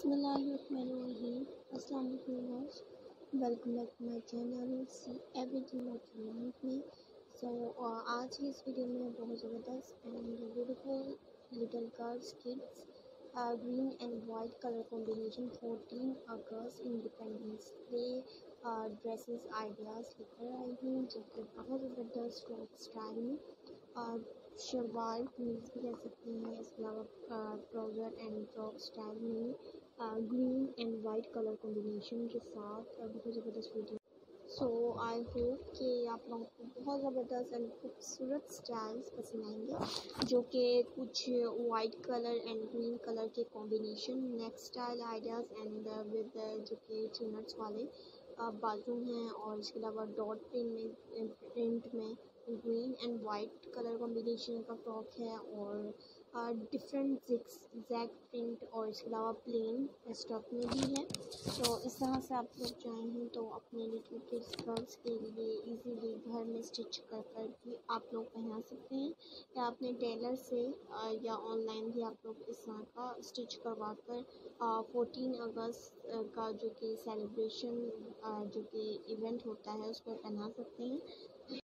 बिस्मिल्लाहिर्रहमानिर्रहीम। अस्सलाम वालेकुम viewers, welcome back to my channel see everything of life में। आज की इस वीडियो में बहुत ज़बरदस्त and beautiful little girls kids green and white colour combination 14 अगस्त इंडिपेंडेंस डे ड्रेसेस आइडियाज़ लेकर आई हूँ, जो कि बहुत ज़बरदस्त फ्रॉक स्टाइल में शलवार कमीज़ भी कह सकते हैं। इसके अलावा ट्राउज़र एंड फ्रॉक स्टाइल में green and white colour combination के साथ बहुत ज़बरदस्त वीडियो। आई होप कि आप लोगों को बहुत ज़बरदस्त एंड खूबसूरत स्टाइल्स पसंद आएंगे, जो कि कुछ white colour and green colour के combination next style ideas and with जो कि चुनट्स वाले बाजू हैं, और इसके अलावा डॉट प्रिंट में green and white colour combination का फ्रॉक है, और डिफरेंट जैग प्रिंट और इसके अलावा प्लेन स्टफ में भी है। तो इस तरह से आप लोग चाहें तो अपने लिटिल किड्स गर्ल्स के लिए इजीली घर में स्टिच कर कर भी आप लोग पहना सकते हैं, या अपने टेलर से या ऑनलाइन भी आप लोग इस तरह का स्टिच करवा कर 14 अगस्त का जो कि सेलिब्रेशन जो कि इवेंट होता है उस पर पहना सकते हैं।